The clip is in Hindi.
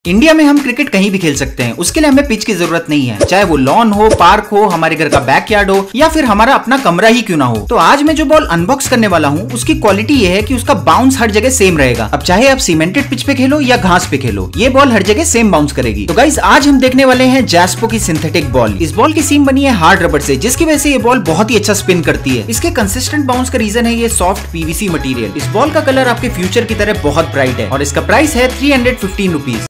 इंडिया में हम क्रिकेट कहीं भी खेल सकते हैं, उसके लिए हमें पिच की जरूरत नहीं है, चाहे वो लॉन हो, पार्क हो, हमारे घर का बैकयार्ड हो या फिर हमारा अपना कमरा ही क्यों ना हो। तो आज मैं जो बॉल अनबॉक्स करने वाला हूँ उसकी क्वालिटी ये है कि उसका बाउंस हर जगह सेम रहेगा। अब चाहे आप सीमेंटेड पिच पे खेलो या घास पे खेलो, ये बॉल हर जगह सेम बाउंस करेगी। तो गाइस आज हम देखने वाले हैं जैस्पो की सिंथेटिक बॉल। इस बॉल की सीम बनी है हार्ड रबर से, जिसकी वजह से ये बॉल बहुत ही अच्छा स्पिन करती है। इसके कंसिस्टेंट बाउंस का रीजन है ये सॉफ्ट पीवीसी मटेरियल। इस बॉल का कलर आपके फ्यूचर की तरह बहुत ब्राइट है और इसका प्राइस है 315 रुपीज।